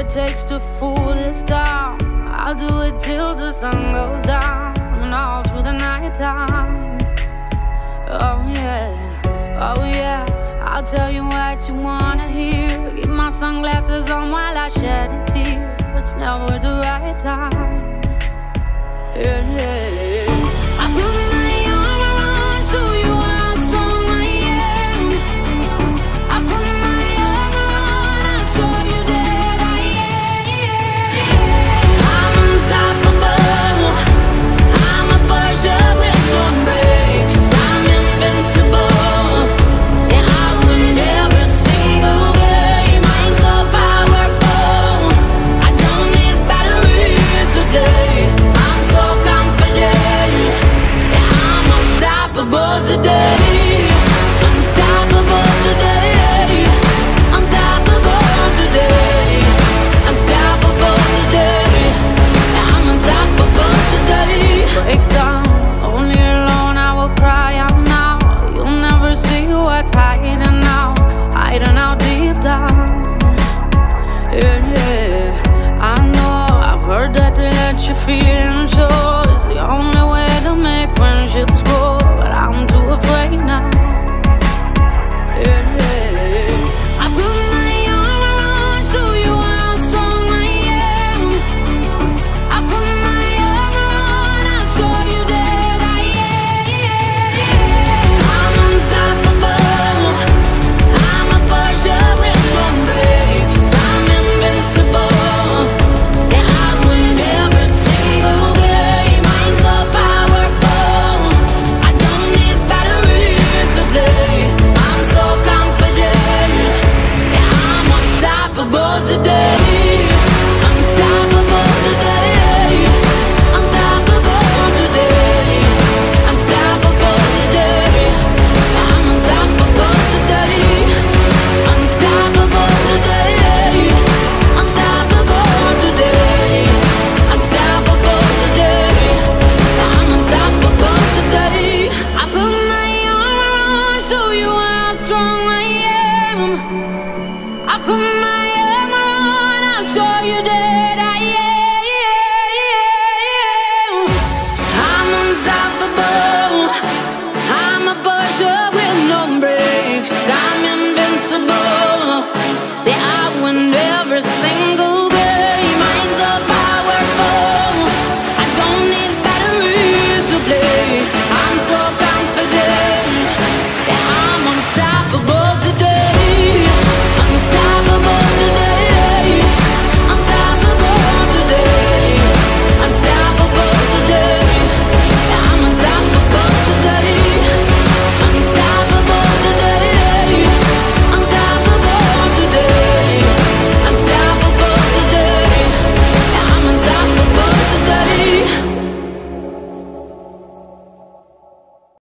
it takes to fool this town. I'll do it till the sun goes down and all through the night time. Oh yeah, I'll tell you what you wanna hear. Keep my sunglasses on while I shed a tear. It's never the right time. Yeah. I put my arm around, show you how strong I am. I put my arm around, I'll show you that I am. I'm unstoppable. I'm a Porsche with no brakes. I'm invincible. Yeah, I win every single game. I'm so powerful. I don't need batteries today. I'm so confident. Yeah, I'm unstoppable today. Unstoppable today. Unstoppable today. Unstoppable today. Yeah, I'm unstoppable today. Break down, only alone I will cry out now. You'll never see what's hiding out deep down. Yeah, I know, I've heard that to let your feelings show is the only way to make friendships grow, but I'm too afraid now. Yeah, I put my arm around, show you how strong I am. I put my arm around, I'll show you that I am. I'm unstoppable. I'm a Porsche with no brakes. I'm invincible. Yeah, I win every single game. I'm so powerful. I don't need batteries to play. I'm so confident. Yeah, I'm unstoppable today.